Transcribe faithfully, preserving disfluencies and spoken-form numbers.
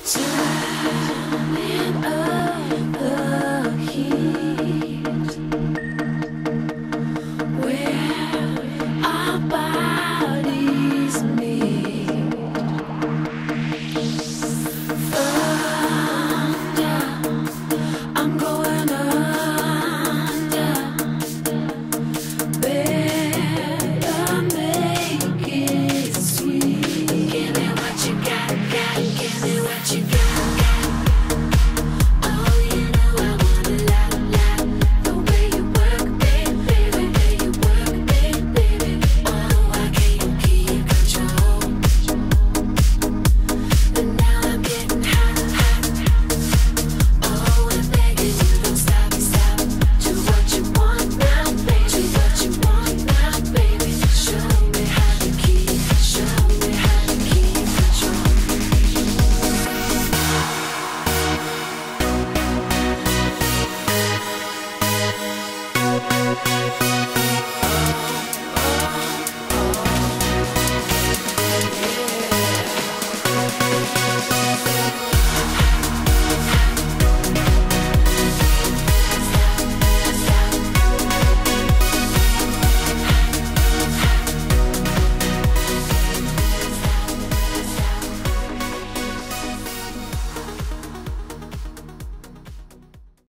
Turning up the heat, where our bodies meet. Thunder, I'm going under. Better make it sweet. Give me what you got, got. Give me what you got.